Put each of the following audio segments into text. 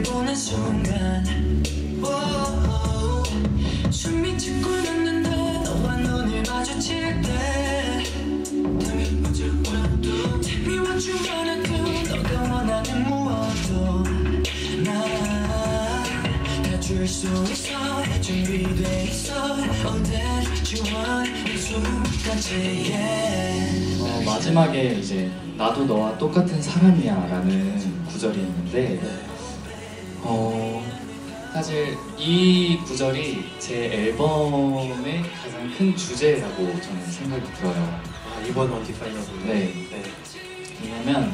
보는 순간 숨이 차 꿀렸는데 너와 눈을 마주칠 때 Tell me what you wanna do Tell me what you wanna do 너가 원하는 무엇도 나 줄 수 있어 준비돼 있어 All that you want 이 순간까지 yeah. 마지막에 이제 나도 너와 똑같은 사람이야 라는 구절이 있는데 사실 이 구절이 제 앨범의 가장 큰 주제라고 저는 생각이 들어요. 이번 언디파이너블. 네. 왜냐면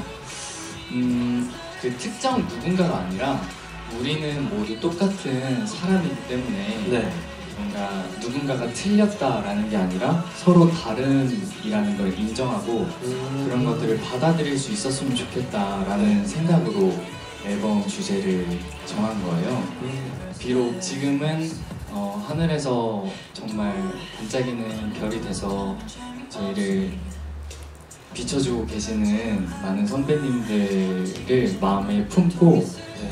그 특정 누군가가 아니라 우리는 모두 똑같은 사람이기 때문에 뭔가 누군가가 틀렸다라는 게 아니라 서로 다른이라는 걸 인정하고 그런 것들을 받아들일 수 있었으면 좋겠다라는 생각으로 앨범 주제를 정한 거예요. 비록 지금은 하늘에서 정말 반짝이는 별이 돼서 저희를 비춰주고 계시는 많은 선배님들을 마음에 품고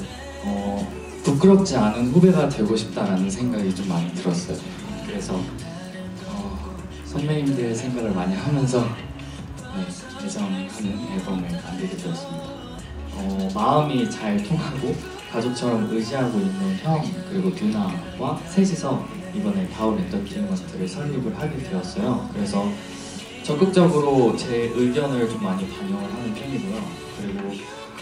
부끄럽지 않은 후배가 되고 싶다라는 생각이 좀 많이 들었어요. 그래서 선배님들 생각을 많이 하면서 애정하는 앨범을 만들게 되었습니다. 마음이 잘 통하고 가족처럼 의지하고 있는 형 그리고 누나와 셋이서 이번에 바울 엔터테인먼트를 설립을 하게 되었어요. 그래서 적극적으로 제 의견을 좀 많이 반영을 하는 편이고요. 그리고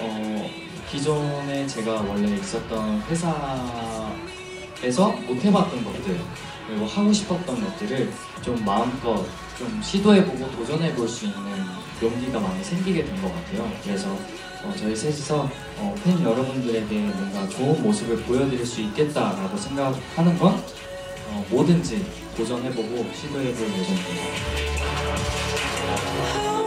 기존에 제가 원래 있었던 회사에서 못 해봤던 것들 그리고 하고 싶었던 것들을 좀 마음껏 좀 시도해보고 도전해볼 수 있는 용기가 많이 생기게 된 것 같아요. 그래서 저희 셋이서 팬 여러분들에게 뭔가 좋은 모습을 보여드릴 수 있겠다라고 생각하는 건 뭐든지 도전해보고 시도해볼 예정입니다.